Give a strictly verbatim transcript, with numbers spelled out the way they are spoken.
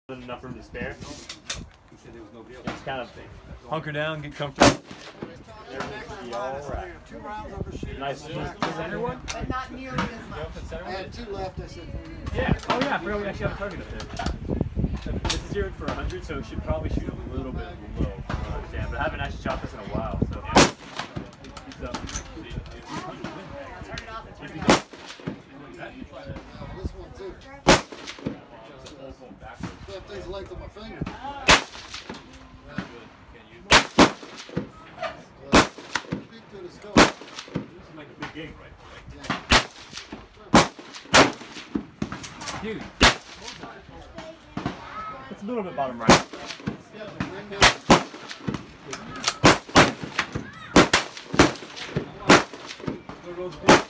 Enough room to spare. Just kind of hunker down, get comfortable. Everything's all right. Two rounds of machine. Nice center one. But not nearly as much. I had two left, I said for you. Yeah. Oh yeah, I forgot we actually have a target up there. This is zeroed for one hundred, so it should probably shoot a little bit low. Yeah, but I haven't actually shot this in a while, so. He's up. Turn it off. Turn it Uh, off. this one too. That thing's the length of my finger. Speak to the scope. This is like a big gig, right? Yeah. Dude. It's a little bit bottom right. There goes